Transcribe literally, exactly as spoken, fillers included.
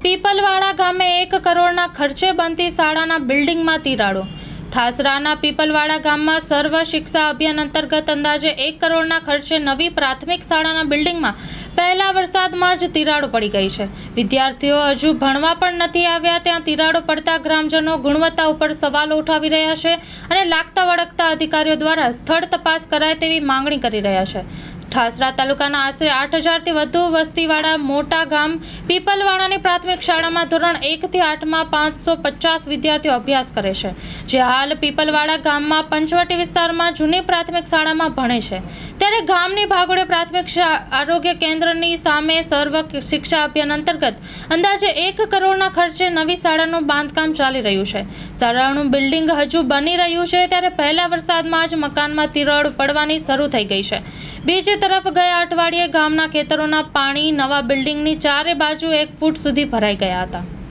પીપલવાડા ગામે એક કરોડના ખર્ચે બનતી શાળાના બિલ્ડિંગમાં તિરાડો। ઠાસરાના પીપલવાડા ગામમાં સર્વ શિક્ષા અભિયાન અંતર્ગત અંદાજે એક કરોડના ખર્ચે નવી પ્રાથમિક શાળાના બિલ્ડિંગમાં પહેલા વરસાદમાં જ તિરાડો પડી ગઈ છે। વિદ્યાર્થીઓ હજુ ભણવા પણ નથી આવ્યા ત્યાં તિરાડો પડતા ગ્રામજનો ગુણવત્તા ઉપર સવાલો ઉઠાવી રહ્યા છે અને લાગતા વળગતા અધિકારીઓ દ્વારા સ્થળ તપાસ કરાય તેવી માંગણી કરી રહ્યા છે। ઠાસરા તાલુકાના આશરે આઠ હજારથી વધુ વસ્તીવાળા મોટા ગામ પીપલવાડાની પ્રાથમિક શાળામાં ધોરણ એકથી આઠમાં પાંચસો પચાસ વિદ્યાર્થીઓ અભ્યાસ કરે છે, જે હાલ પીપલવાડા ગામમાં પંચવટી વિસ્તારમાં જૂની પ્રાથમિક શાળામાં ભણે છે। ત્યારે ગામની ભાગોળે પ્રાથમિક આરોગ્ય કેન્દ્રની સામે સર્વ શિક્ષા અભિયાન અંતર્ગત અંદાજે એક કરોડના ખર્ચે નવી શાળાનું બાંધકામ ચાલી રહ્યું છે। શાળાનું બિલ્ડિંગ હજુ બની રહ્યું છે ત્યારે પહેલા વરસાદમાં જ મકાનમાં તિરાડ પડવાની શરૂ થઈ ગઈ છે। બીજી તરફ ગયા અઠવાડિયે ગામના ખેતરોના પાણી નવા બિલ્ડિંગની ચારે બાજુ એક ફૂટ સુધી ભરાઈ ગયા હતા।